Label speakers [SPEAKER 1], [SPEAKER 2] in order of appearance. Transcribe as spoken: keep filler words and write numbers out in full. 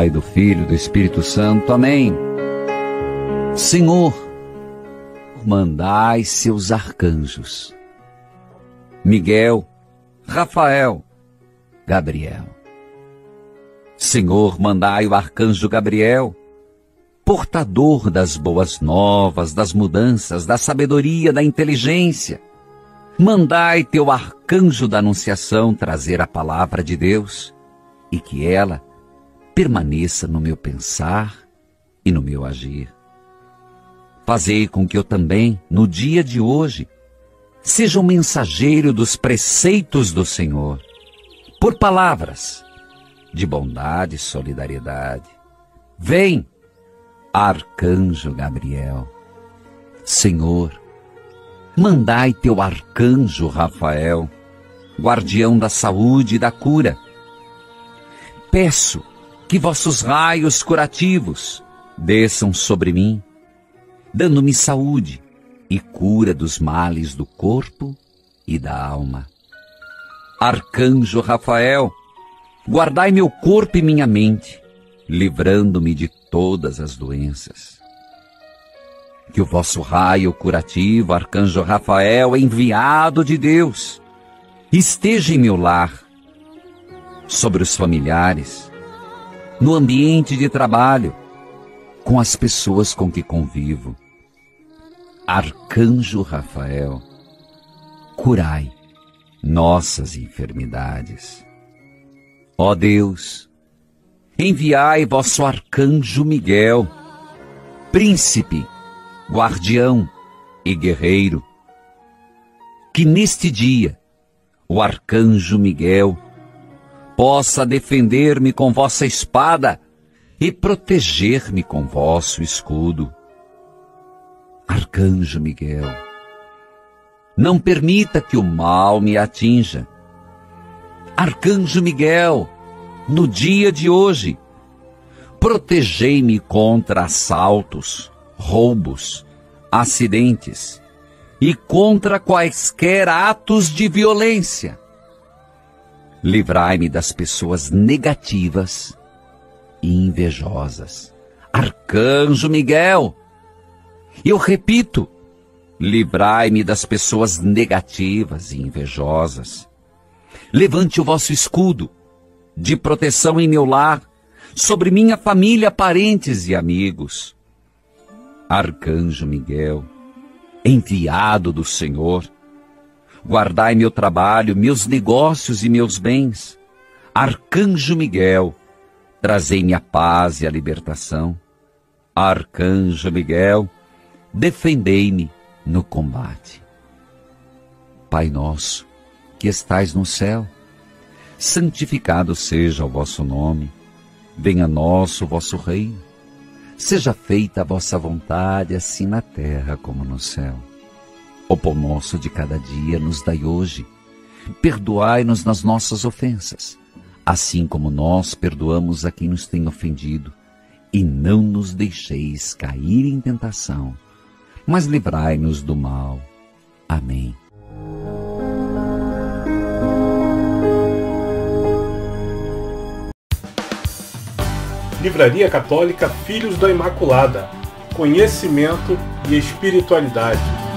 [SPEAKER 1] Pai, do Filho e do Espírito Santo. Amém. Senhor, mandai seus arcanjos, Miguel, Rafael, Gabriel. Senhor, mandai o arcanjo Gabriel, portador das boas novas, das mudanças, da sabedoria, da inteligência. Mandai teu arcanjo da anunciação trazer a palavra de Deus e que ela permaneça no meu pensar e no meu agir. Fazei com que eu também, no dia de hoje, seja um mensageiro dos preceitos do Senhor, por palavras de bondade e solidariedade. Vem, arcanjo Gabriel. Senhor, mandai teu arcanjo Rafael, guardião da saúde e da cura. Peço que vossos raios curativos desçam sobre mim, dando-me saúde e cura dos males do corpo e da alma. Arcanjo Rafael, guardai meu corpo e minha mente, livrando-me de todas as doenças. Que o vosso raio curativo, Arcanjo Rafael, enviado de Deus, esteja em meu lar, sobre os familiares, no ambiente de trabalho, com as pessoas com que convivo. Arcanjo Rafael, curai nossas enfermidades. Ó Deus, enviai vosso arcanjo Miguel, príncipe, guardião e guerreiro, que neste dia o arcanjo Miguel possa defender-me com vossa espada e proteger-me com vosso escudo. Arcanjo Miguel, não permita que o mal me atinja. Arcanjo Miguel, no dia de hoje, protegei-me contra assaltos, roubos, acidentes e contra quaisquer atos de violência. Livrai-me das pessoas negativas e invejosas. Arcanjo Miguel, eu repito, livrai-me das pessoas negativas e invejosas. Levante o vosso escudo de proteção em meu lar, sobre minha família, parentes e amigos. Arcanjo Miguel, enviado do Senhor, guardai meu trabalho, meus negócios e meus bens. Arcanjo Miguel, trazei-me a paz e a libertação. Arcanjo Miguel, defendei-me no combate. Pai nosso, que estais no céu, santificado seja o vosso nome. Venha a nós o vosso reino. Seja feita a vossa vontade, assim na terra como no céu. O pão nosso de cada dia nos dai hoje. Perdoai-nos nas nossas ofensas, assim como nós perdoamos a quem nos tem ofendido. E não nos deixeis cair em tentação, mas livrai-nos do mal. Amém.
[SPEAKER 2] Livraria Católica Filhos da Imaculada. Conhecimento e espiritualidade.